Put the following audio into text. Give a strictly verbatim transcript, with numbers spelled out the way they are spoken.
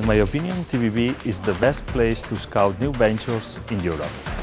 In my opinion, T B B is the best place to scout new ventures in Europe.